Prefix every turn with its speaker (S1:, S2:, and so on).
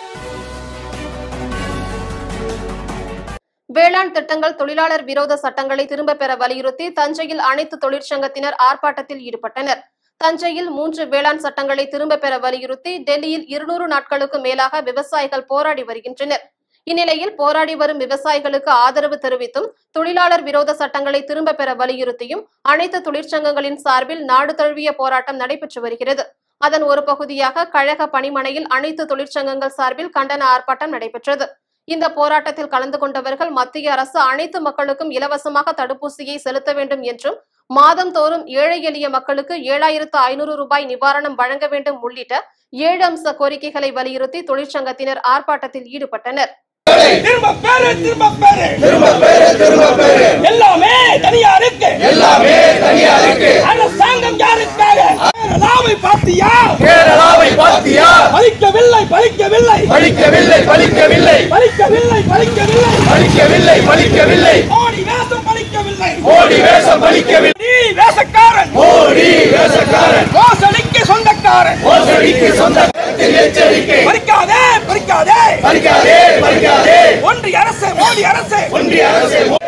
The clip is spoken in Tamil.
S1: வேளாண் திட்டங்கள் தொழிலாளர் விரோத சட்டங்களை திரும்பப் பெற வலியுறுத்தி தஞ்சையில் அனைத்து தொழிற்சங்கத்தினர் ஆர்ப்பாட்டத்தில் ஈடுபட்டனர். தஞ்சையில் 3 வேளாண் சட்டங்களை திரும்பப் பெற வலியுறுத்தி டெல்லியில் 200 நாட்களுக்கு மேலாக விவசாயிகள் போராடி வருகின்றனர். இந்நிலையில் போராடி வரும் விவசாயிகளுக்கு ஆதரவு தெரிவித்தும் தொழிலாளர் விரோத சட்டங்களை திரும்பப் பெற வலியுறுத்தியும் அனைத்து தொழிற்சங்கங்களின் சார்பில் நாடு தழுவிய போராட்டம் நடைபெற்று வருகிறது. அதன் ஒரு பகுதியாக கழக பணிமனையில் அனைத்து தொழிற்சங்கங்கள் சார்பில் கண்டன ஆர்ப்பாட்டம் நடைபெற்றது. இந்த போராட்டத்தில் கலந்து கொண்டவர்கள் மத்திய அரசு அனைத்து மக்களுக்கும் இலவசமாக தடுப்பூசியை செலுத்த வேண்டும் என்றும் மாதந்தோறும் ஏழை எளிய மக்களுக்கு 7500 ரூபாய் நிவாரணம் வழங்க வேண்டும் உள்ளிட்ட 7 அம்ச கோரிக்கைகளை வலியுறுத்தி தொழிற்சங்கத்தினர் ஆர்ப்பாட்டத்தில் ஈடுபட்டனர்.
S2: எல்லாமே தனியாருக்கு அரசாங்கம் யாருக்காக? கேரளாவை பாத்தியா? பலிக்கவில்லை மோடி வேஷம் பலிக்கவில்லை. வேஷக்காரன் மோசடிக்கு சொந்தக்காரன். பறிக்காதே ஒன்றிய அரசு மோடி அரசு